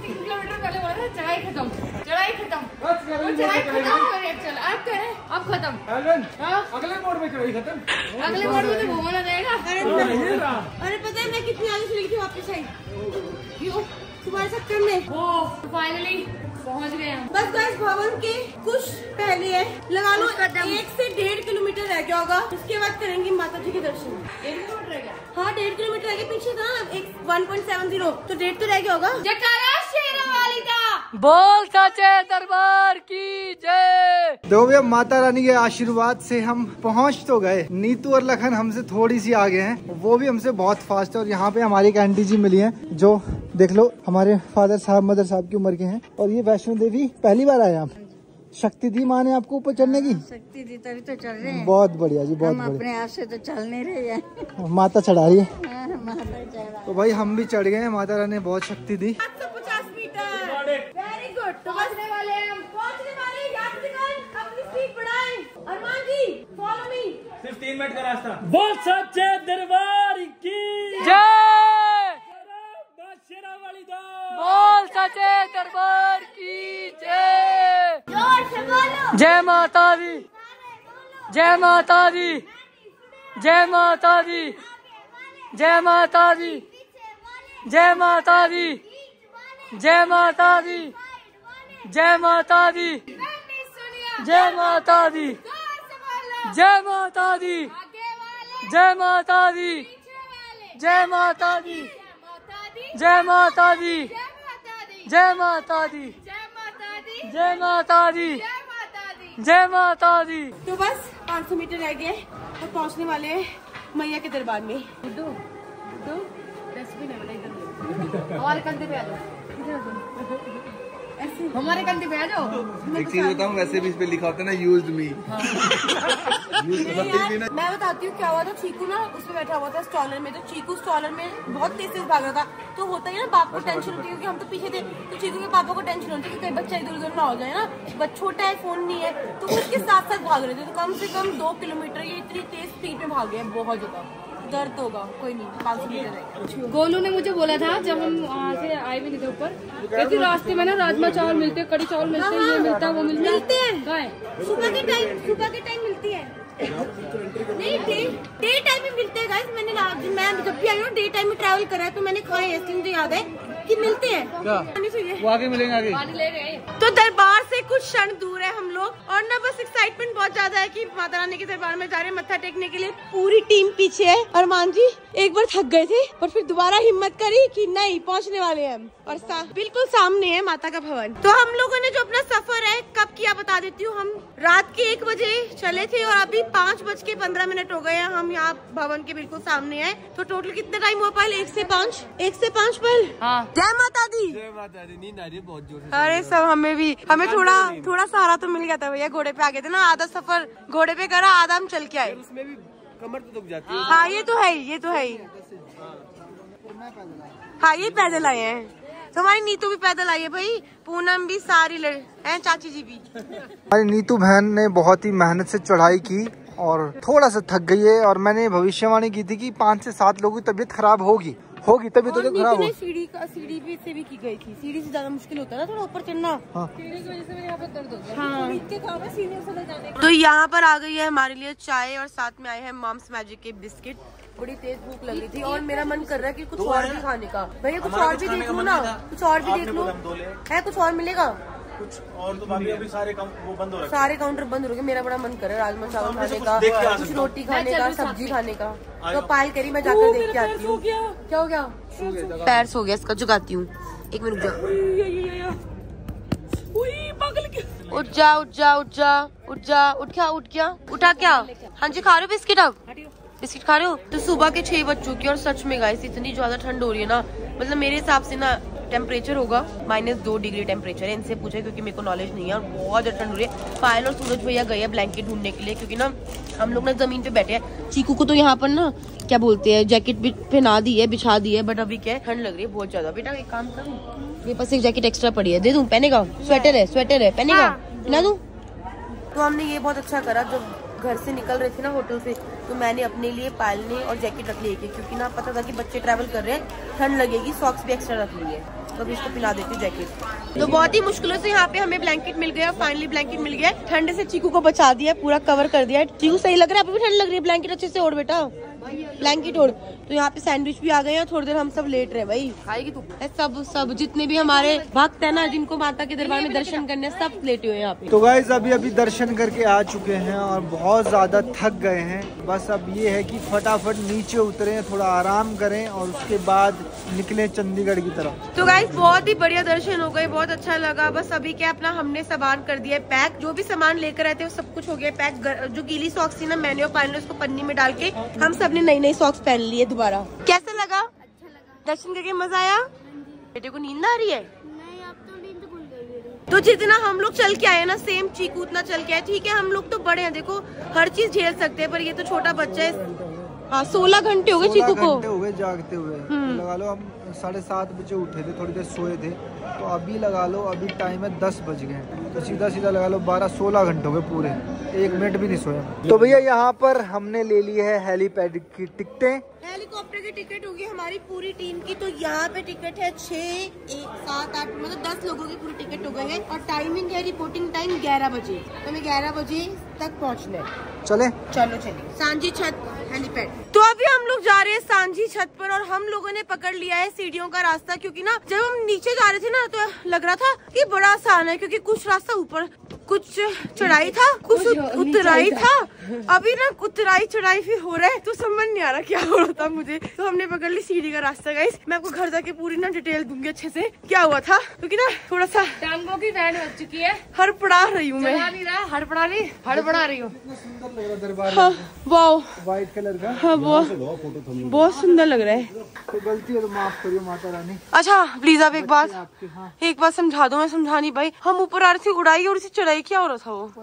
3 किलोमीटर पहले बोला था चढ़ाई खत्म, चढ़ाई खत्म, चढ़ाई खत्म, अब खत्म। अगले मोड़ में चढ़ाई खत्म, अगले मोड़ में तो घूमना जाएगा। अरे पता है मैं कितनी आगे चली थी वापस आई, क्यों तुम्हारे चक्कर में। फाइनली पहुंच गए हम। बस गाइस भवन के कुछ पहले है, लगा लो 1 से 1.5 किलोमीटर रह गया होगा, उसके बाद करेंगे माता जी के दर्शन। 1 किलोमीटर रह गया। हाँ 1.5 किलोमीटर रह गया, पीछे था ना 1.70, तो 1.5 तो रह गया होगा। जयकारा शेरावाली दा। बोल सच्चे दरबार की जय। दो भैया माता रानी के आशीर्वाद से हम पहुंच तो गए। नीतू और लखन हमसे थोड़ी सी आगे हैं, वो भी हमसे बहुत फास्ट है। और यहाँ पे हमारी एक आंटी जी मिली हैं जो देख लो हमारे फादर साहब मदर साहब की उम्र के हैं। और ये वैष्णो देवी पहली बार आए आप। शक्ति दी माँ ने आपको ऊपर चढ़ने की? शक्ति दी तभी तो चल रहे हैं। बहुत बढ़िया जी, बहुत हम बढ़िया। अपने आप से तो चल नहीं रहे हैं। माता चढ़ा रही है। माता चढ़ा। तो भाई हम भी चढ़ गए हैं, माता रानी ने बहुत शक्ति दी। 750 मीटर, वेरी गुड। तो पहुंचने वाले हम, पहुंचने वाले। यात्रीगण अपनी स्पीड बढ़ाएं। Armaan ji follow me. सिर्फ 3 मिनट का रास्ता। बोल सच्चे दरबार की जय। शेरावाली दा। बोल सच्चे दरबार की जय। जोर से बोलो। जय माता दी, जय माता दी, जय माता दी, जय माता दी, जय माता दी, जय माता दी, जय माता दी, जय माता दी, जय माता दी, जय माता दी, जय माता दी, जय माता दी, जय माता दी, जय माता दी, जय माता दी। तो बस 500 मीटर रह गए और पहुंचने वाले हैं मैया के दरबार में। हमारे कंधे पे आ जाओ, हमारे कंधे पे आ जाओ। एक चीज बताऊं, वैसे भी इस पे लिखा होता है ना यूज्ड मी। मैं बताती हूँ क्या हुआ था। चीकू ना उसमें बैठा हुआ था स्टॉलर में, तो चीकू स्टॉलर में बहुत तेज भाग रहा था। तो होता है ना बाप को टेंशन होती है, क्योंकि हम तो पीछे थे, तो चीकू के पापा को टेंशन होती है कि कहीं बच्चा इधर उधर ना हो जाए ना, बच्चा छोटा है, फोन नहीं है, तो वो उसके साथ साथ भाग रहे थे। तो कम से कम 2 किलोमीटर ये इतनी तेज स्पीड में भाग गए, बहुत ज्यादा दर्द होगा। कोई नहीं, 500 मीटर रहेगा। गोलू ने मुझे बोला था जब हम वहाँ से आए भी नहीं थे ऊपर, क्योंकि रास्ते में ना राजमा चावल मिलते, कड़ी चावल मिलते, ये मिलता है, वो मिलते हैं। सुबह के टाइम मिलती है। नहीं डे टाइम में मिलते हैं गाइस। मैं जब भी आई हूँ डे टाइम में ट्रैवल करा है, तो मैंने खाए हैं, इसलिए मुझे याद है कि मिलते हैं। वो आगे मिलेंगे आगे। तो दरबार से कुछ क्षण दूर है हम लोग, और ना बस एक्साइटमेंट बहुत ज्यादा है कि माता रानी के दरबार में जा रहे हैं मत्था टेकने के लिए। पूरी टीम पीछे है। अरमान जी एक बार थक गए थे, पर फिर दोबारा हिम्मत करी कि नहीं पहुंचने वाले हैं हम, और बिल्कुल सामने है माता का भवन। तो हम लोगों ने जो अपना सफर है कब किया बता देती हूँ। हम रात के 1 बजे चले थे और अभी 5:15 हो गए हैं। हम यहाँ भवन के बिल्कुल सामने है। तो टोटल कितना टाइम हुआ पहले? 1 से 5 पहले। हाँ। जय माता दी। जय माता दी। नींद आ रही है बहुत जोर से। अरे सब हमें थोड़ा सहारा तो मिल गया था भैया। घोड़े पे आ गए थे ना, आधा सफर घोड़े पे करा, आधा हम चल के आए। उसमें भी कमर तो दुख जाती है। हाँ ये तो है ही। हाँ ये पैदल आए हैं। तो हमारी नीतू भी पैदल आई है भाई, पूनम भी, सारी हैं, चाची जी भी। हमारी नीतू बहन ने बहुत ही मेहनत से चढ़ाई की और थोड़ा सा थक गई है। और मैंने भविष्यवाणी की थी कि 5 से 7 लोगों की तबीयत खराब होगी तभी तो खराब हो। सीढ़ी भी से भी की गई थी। सीढ़ी से ज्यादा मुश्किल होता है ना थोड़ा ऊपर चढ़ना। हाँ। सीढ़ी की वजह से मेरे यहाँ पे दर्द हो गया। हाँ। तो यहाँ पर आ गई है हमारे लिए चाय, और साथ में आए हैं मॉम्स मैजिक के बिस्किट। बड़ी तेज भूख लग रही थी और मेरा मन कर रहा है कि कुछ और भी खाने का। भैया कुछ और भी देख लूँ ना, कुछ और भी देख लूँ है, कुछ और मिलेगा कुछ और? तो बाकी अभी सारे वो बंद हो रहे हैं, सारे काउंटर बंद हो गए। मेरा बड़ा मन कर रहा है राजमा चावल खाने का, कुछ रोटी खाने का, सब्जी खाने का। तो पायल करी मैं जाकर देख के आती हूँ। क्या हो गया? पैर सो गया इसका, जुगाती हूँ। 1 मिनट उठ जा। उठ क्या? हाँ जी खा रहे हो बिस्किट? अब बिस्किट खा रहे हो? तो सुबह के 6 बज चुके और सच में गाइस इतनी ज्यादा ठंड हो रही है ना, मतलब मेरे हिसाब से ना टेम्परेचर होगा -2 डिग्री टेम्परेचर है। इनसे पूछा क्योंकि मेरे को नॉलेज नहीं है और बहुत ज्यादा ठंड हो रही है। पायल और सूरज भैया गए हैं ब्लैंकेट ढूंढने के लिए, क्योंकि ना हम लोग ना जमीन पे बैठे हैं। चीकू को तो यहाँ पर ना क्या बोलते हैं, जैकेट भी पहना दी है, बिछा दी है, बट अभी क्या है ठंड लग रही है बहुत ज्यादा। बेटा एक काम करूँ, मेरे पास एक जैकेट एक्स्ट्रा पड़ी है, दे दूं? पहनेगा? स्वेटर है पहनेगा? पहना दूं? तो हमने ये बहुत अच्छा करा, जब घर से निकल रहे थे ना होटल से, तो मैंने अपने लिए पालने और जैकेट रख ली, क्योंकि ना पता था कि बच्चे ट्रैवल कर रहे हैं, ठंड लगेगी, सॉक्स भी एक्स्ट्रा रख लिए। तो अभी इसको पिला देती हूँ जैकेट। तो बहुत ही मुश्किलों से यहाँ पे हमें ब्लैंकेट मिल गया, फाइनली ब्लैंकेट मिल गया। ठंड से चीकू को बचा दिया, पूरा कवर कर दिया। चीकू सही लग रहा है, अभी भी ठंड लग रही है, ब्लैंकेट अच्छे से ओढ़ बेटा, ब्लैंकेट ओढ़। तो यहाँ पे सैंडविच भी आ गए हैं, थोड़ी देर हम सब लेट रहे। भाई खाएगी तू? सब जितने भी हमारे भक्त है ना, जिनको माता के दरबार में दर्शन करने, सब लेटे हुए हैं यहाँ पे। तो गाइस अभी दर्शन करके आ चुके हैं और बहुत ज्यादा थक गए हैं। बस अब ये है कि फटाफट नीचे उतरे, थोड़ा आराम करें और उसके बाद निकले चंडीगढ़ की तरफ। तो गाइस बहुत ही बढ़िया दर्शन हो गए, बहुत अच्छा लगा। बस अभी क्या अपना हमने सामान कर दिया पैक, जो भी सामान लेकर आए थे वो सब कुछ हो गया पैक। जो गीली सॉक्स थी ना, मैंने और पायल ने उसको पन्नी में डाल के हम सब ने नई नई सॉक्स पहन लिए दोबारा। कैसा लगा? अच्छा लगा। दर्शन करके मजा आया? बेटे को नींद आ रही है? नहीं, अब तो नींद भूल गई। तो जितना हम लोग चल के आए ना, सेम चीकू उतना चल के आए। ठीक है, हम लोग तो बड़े हैं, देखो हर चीज झेल सकते हैं, पर ये तो छोटा बच्चा है। हाँ 16 घंटे हो गए चीकू को, 16 घंटे हो गए जागते हुए। लगा लो हम 7:30 बजे उठे थे, थोड़ी देर सोए थे, तो अभी लगा लो अभी टाइम है 10 बज गए, तो सीधा लगा लो 12-16 घंटे हो गए पूरे, 1 मिनट भी नहीं सोए। तो भैया यहाँ पर हमने ले ली है हेलीपैड की टिकटें। हेलीकॉप्टर की टिकट होगी हमारी पूरी टीम की। तो यहाँ पे टिकट है 6, 7, 8 मतलब 10 लोगों की पूरी टिकट हो गई है। और टाइमिंग है, रिपोर्टिंग टाइम 11 बजे, तो हमें 11 बजे तक पहुँचना है। चले चलिए सांझी छत हेलीपैड। तो अभी हम लोग जा रहे हैं सांझी छत पर, और हम लोगों ने पकड़ लिया है सीढ़ियों का रास्ता, क्योंकि ना जब हम नीचे जा रहे थे ना तो लग रहा था कि बड़ा आसान है, क्योंकि कुछ रास्ता ऊपर, कुछ चढ़ाई था, कुछ उतराई था। अभी ना उतराई चढ़ाई भी हो रहा है, तो समझ नहीं आ रहा क्या हो रहा था मुझे। तो हमने पकड़ ली सीढ़ी का रास्ता। गाइस मैं आपको घर जाके पूरी ना डिटेल दूंगी अच्छे से क्या हुआ था, क्योंकि ना थोड़ा सा टांगों की बैंड बज चुकी है, हड़पड़ा रही हूँ मैं। हड़पड़ा रही हूँ। सुंदर लग रहा दरबार, हाँ वाओ, व्हाइट कलर का। हाँ बहुत सुंदर लग रहा है। तो गलती है तो माफ करियो माता रानी। अच्छा प्लीज आप एक बात समझा दो, मैं समझा नहीं पाई। हम ऊपर आ रहे थे उड़ाई, और इसी चढ़ाई क्या हो रहा था वो,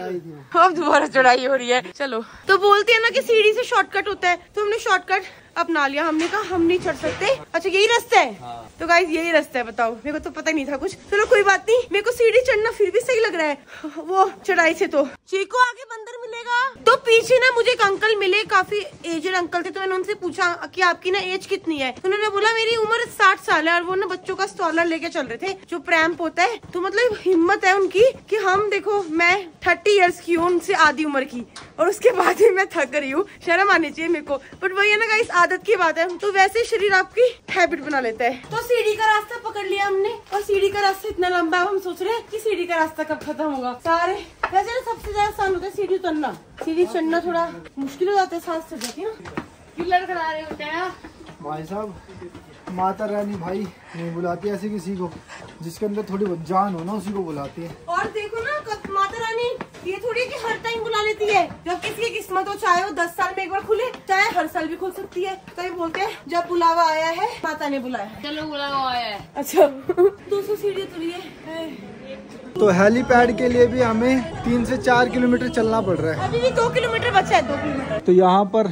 अब दोबारा चढ़ाई हो रही है। चलो, तो बोलते हैं ना कि सीढ़ी से शॉर्टकट होता है, तो हमने शॉर्टकट अपना लिया। हमने कहा हम नहीं चढ़ सकते। अच्छा यही रास्ता है? हाँ। तो गाइस यही रास्ता है, बताओ, मेरे को तो पता ही नहीं था कुछ। चलो कोई बात नहीं, मेरे को सीढ़ी चढ़ना फिर भी सही लग रहा है, वो चढ़ाई से। तो चीकू आगे बंदर मिलेगा। तो पीछे ना मुझे एक अंकल मिले, काफी एजेड अंकल थे। तो मैंने उनसे पूछा कि आपकी ना एज कितनी है? तो उन्होंने बोला मेरी उम्र 60 साल है, और वो ना बच्चों का स्ट्रॉलर लेके चल रहे थे, जो प्रैम्प होता है। तो मतलब हिम्मत है उनकी कि हम देखो, मैं 30 इयर्स की हूँ, उनसे आधी उम्र की, और उसके बाद ही मैं थक रही हूँ। शर्म आनी चाहिए मेरे को, बट वही है ना गाइस, आदत की बात है। तो वैसे शरीर आपकी हैबिट बना लेता है। तो सीढ़ी का रास्ता पकड़ लिया हमने, और सीढ़ी का रास्ता इतना लंबा है, हम सोच रहे हैं कि सीढ़ी का रास्ता कब खत्म होगा। सारे वैसे ना सबसे ज्यादा आसान होता है सीढ़ी उतरना, सीढ़ी चढ़ना थोड़ा मुश्किल हो जाता है, सांस चढ़ जाती है ना। किलर करा रहे होते हैं भाई साहब, माता रानी भाई नहीं बुलाती ऐसे किसी को, जिसके अंदर थोड़ी बहुत जान हो ना उसी को बुलाती है। और देखो ना माता रानी ये थोड़ी कि हर टाइम बुला लेती है, जब किसी की किस्मत हो, चाहे वो 10 साल में एक बार खुले, चाहे हर साल भी खुल सकती है। तो ये बोलते हैं जब बुलावा आया है माता ने बुलाया। चलो बुलावा आया है। अच्छा 200 सीढ़ी उतरी है। तो हेलीपैड के लिए भी हमें 3 से 4 किलोमीटर चलना पड़ रहा है। अभी भी 2 किलोमीटर बचा है, 2 किलोमीटर। तो यहाँ पर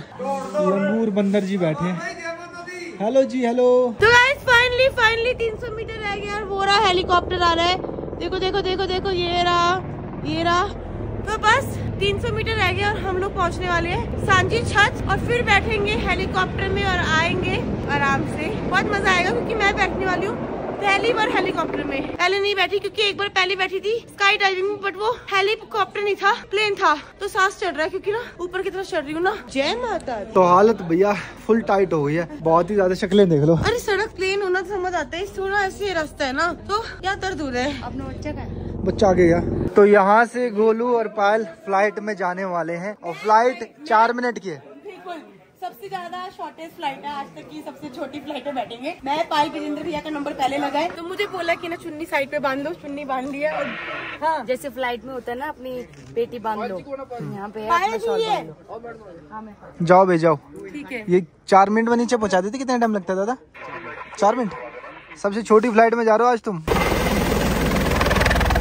लंगूर बंदर जी बैठे हैं। हेलो जी, हेलो। तो गाइस फाइनली 300 मीटर रह गया, और वो रहा हेलीकॉप्टर आ रहा है। देखो देखो देखो देखो, ये रहा। तो बस 300 मीटर रह गया, और हम लोग पहुंचने वाले हैं सांझी छत, और फिर बैठेंगे हेलीकॉप्टर में और आएंगे आराम से। बहुत मजा आएगा, क्योंकि मैं बैठने वाली हूँ पहली बार हेलीकॉप्टर में। पहले नहीं बैठी, क्योंकि एक बार पहले बैठी थी स्काई डाइविंग में, बट वो हेलीकॉप्टर नहीं था, प्लेन था। तो सांस चढ़ रहा है, क्योंकि ना ऊपर की तरफ चढ़ रही हूँ ना। जय माता दी। तो हालत भैया फुल टाइट हो गई है, बहुत ही ज्यादा शक्लें देख लो। अरे सड़क प्लेन होना तो समझ आता है, थोड़ा ऐसे रास्ता है ना, तो क्या दर्द हो रहा है। अपना बच्चा का बच्चा आ गया। तो यहाँ से गोलू और पायल फ्लाइट में जाने वाले हैं, और फ्लाइट 4 मिनट की है। सबसे ज्यादा शॉर्टेस्ट फ्लाइट है आज तक की, सबसे छोटी फ्लाइट में बैठेंगे। मैं पायल विजेंद्र भैया का नंबर पहले लगा है, तो मुझे बोला कि ना चुन्नी साइड पे बांध लो, चुन्नी बांध लिया। और हाँ जैसे फ्लाइट में होता है ना, अपनी पेटी बांध लो, यहाँ पे जाओ बे जाओ। ठीक है, ये 4 मिनट में नीचे पहुँचा देते, कितना टाइम लगता है दादा? 4 मिनट। सबसे छोटी फ्लाइट में जा रहे हो आज तुम।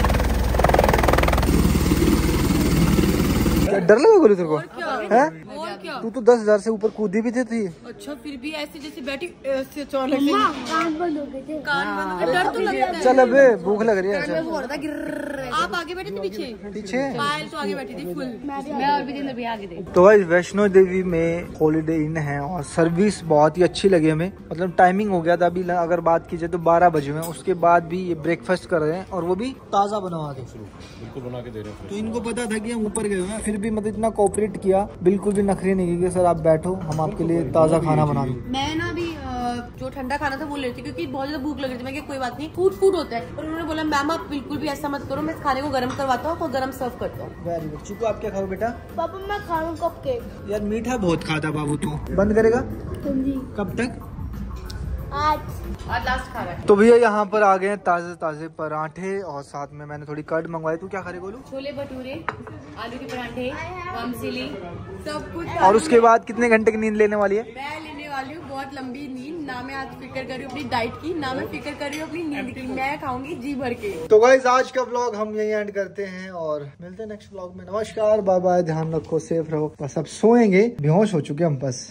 डर लगा गोलू तेरे को? क्या? तू तो 10,000 से ऊपर कूदी भी थी। अच्छा फिर भी ऐसे जैसे बैठी ऐसे चौलक से कान बंद हो गए थे। कान बंद हो गए, डर तो लगता है। चल अबे भूख लग रही है। कान में वो हो रहा था गिर्र। आप आगे बैठे थे पीछे? पायल तो आगे बैठी थी फुल। मैं और भी भी आगे थी। तो भाई वैष्णो देवी में हॉलीडे इन है और सर्विस बहुत ही अच्छी लगी हमें। मतलब टाइमिंग हो गया था अभी, अगर बात की जाए तो 12 बजे में। उसके बाद भी ये ब्रेकफास्ट कर रहे हैं और वो भी ताज़ा बनवा के, बिल्कुल बना के दे रहे हैं। तो इनको पता था कि हम ऊपर गए हुए हैं, फिर भी मतलब इतना कोऑपरेट किया, बिल्कुल भी नखरे नहीं किए। सर आप बैठो, हम आपके लिए ताज़ा खाना बना दें। मैं ना भी जो ठंडा खाना था वो लेती क्योंकि बहुत ज्यादा भूख लग रही थी। मैं कि कोई बात नहीं, फूड होता है। और उन्होंने बोला मैम आप बिल्कुल भी ऐसा मत करो, मैं खाने को गर्म करवाता हूँ, गर्म सर्व करता हूँ। Very good. चिकू आप क्या खाओ बेटा? पापा मैं खाऊं कपकेक। यार मीठा बहुत खाता बाबू, तू बंद करेगा? कब तक? आज लास्ट खा रहा है। तो भैया यहाँ पर आ गए हैं ताजे ताजे पराठे और साथ में मैंने थोड़ी कर्ड मंगवाई। तू क्या खा रही गोलू? छोले भटूरे, आलू के पराठे, वर्मसिली, सब कुछ। और उसके बाद कितने घंटे की नींद लेने वाली है? मैं लेने वाली हूँ बहुत लंबी नींद। ना मैं आज फिक्र कर रही हूँ अपनी डाइट की, ना मैं फिक्र कर रही हूँ अपनी नींद की। मैं खाऊंगी जी भर के। तो गाइस आज का व्लॉग हम यही एंड करते हैं और मिलते हैं नेक्स्ट व्लॉग में। नमस्कार, बाय बाय, ध्यान रखो, सेफ रहो। बस अब सोएंगे, बेहोश हो चुके हम बस।